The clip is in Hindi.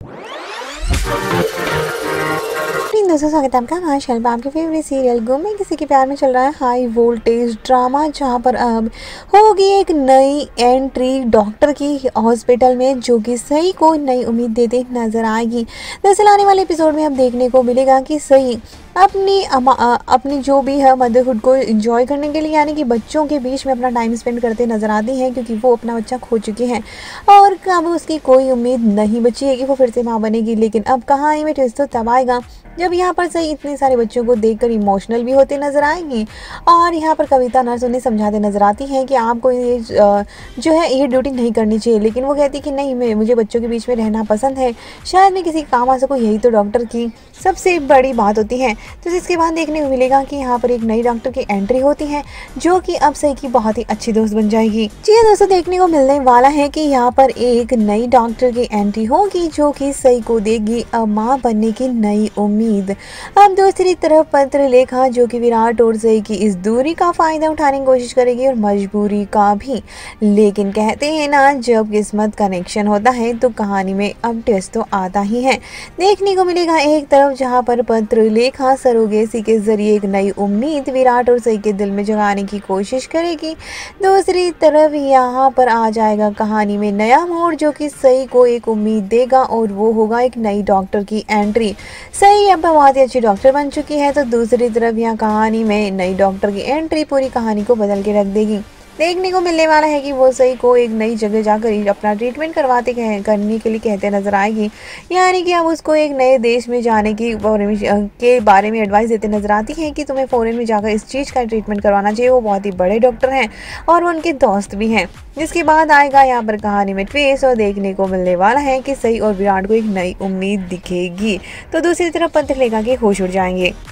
दोस्तों स्वागत है आपका हमारे चैनल पर। आपके फेवरेट सीरियल गुम में किसी के प्यार में चल रहा है हाई वोल्टेज ड्रामा, जहां पर अब होगी एक नई एंट्री डॉक्टर की हॉस्पिटल में, जो कि सही को नई उम्मीद देते नजर आएगी। दरअसल आने वाले एपिसोड में अब देखने को मिलेगा कि सही अपनी जो भी है मदरहुड को एंजॉय करने के लिए, यानी कि बच्चों के बीच में अपना टाइम स्पेंड करते नजर आती हैं, क्योंकि वो अपना बच्चा खो चुकी हैं और अब उसकी कोई उम्मीद नहीं बची है कि वो फिर से माँ बनेगी। लेकिन अब कहानी में ट्विस्ट तो तब आएगा जब यहाँ पर सही इतने सारे बच्चों को देखकर इमोशनल भी होते नजर आएंगी। और यहाँ पर कविता नर्स उन्हें समझाते नजर आती हैं कि आपको ये जो है ये ड्यूटी नहीं करनी चाहिए, लेकिन वो कहती कि नहीं, मुझे बच्चों के बीच में रहना पसंद है, शायद मैं किसी काम आ सकूँ, यही तो डॉक्टर की सबसे बड़ी बात होती है। तो इसके बाद देखने को मिलेगा कि यहाँ पर एक नई डॉक्टर की एंट्री होती है, जो कि अब सही की बहुत ही अच्छी दोस्त बन जाएगी। जी हाँ दोस्तों, देखने को मिलने वाला है कि यहाँ पर एक नई डॉक्टर की एंट्री होगी, जो कि सही को देगी अब माँ बनने की नई उम्मीद। अब दूसरी तरफ पत्रलेखा, जो कि विराट और सही की इस दूरी का फायदा उठाने की कोशिश करेगी और मजबूरी का भी। लेकिन कहते हैं ना, जब किस्मत कनेक्शन होता है तो कहानी में अब ट्विस्ट तो आता ही है। देखने को मिलेगा एक तरफ जहां पर पत्रलेखा सरोगेसी के जरिए एक नई उम्मीद विराट और सही के दिल में जगाने की कोशिश करेगी, दूसरी तरफ यहाँ पर आ जाएगा कहानी में नया मोड़, जो कि सही को एक उम्मीद देगा और वो होगा एक नई डॉक्टर की एंट्री। सही अब बहुत ही अच्छी डॉक्टर बन चुकी है, तो दूसरी तरफ यहाँ कहानी में नई डॉक्टर की एंट्री पूरी कहानी को बदल के रख देगी। देखने को मिलने वाला है कि वो सही को एक नई जगह जाकर अपना ट्रीटमेंट करने के लिए कहते नजर आएगी, यानी कि अब उसको एक नए देश में जाने की के बारे में एडवाइस देते नजर आती है कि तुम्हें फॉरेन में जाकर इस चीज़ का ट्रीटमेंट करवाना चाहिए। वो बहुत ही बड़े डॉक्टर हैं और वो उनके दोस्त भी हैं। जिसके बाद आएगा यहाँ पर कहानी में ट्विस्ट और देखने को मिलने वाला है कि सही और विराट को एक नई उम्मीद दिखेगी, तो दूसरी तरफ पत्रलेखा के होश उड़ जाएंगे।